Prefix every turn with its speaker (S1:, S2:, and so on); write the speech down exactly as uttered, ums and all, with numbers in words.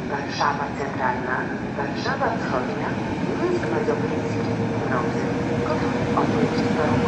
S1: Warszawa Centralna, Warszawa Wschodnia, Mińsk Mazowiecki, Północny, Gotowy oprócz